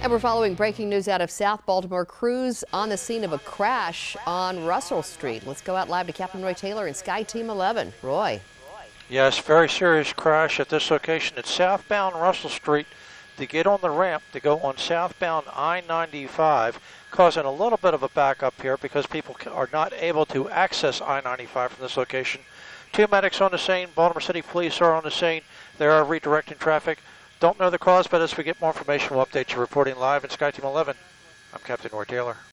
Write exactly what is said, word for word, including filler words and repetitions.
And we're following breaking news out of South Baltimore. Crews on the scene of a crash on Russell Street. Let's go out live to Captain Roy Taylor in Sky Team eleven. Roy. Yes, very serious crash at this location. It's southbound Russell Street. To get on the ramp to go on southbound I ninety-five, causing a little bit of a backup here because people are not able to access I ninety-five from this location. Two medics on the scene. Baltimore City Police are on the scene. They are redirecting traffic. Don't know the cause, but as we get more information, we'll update you. Reporting live in Sky Team eleven, I'm Captain Roy Taylor.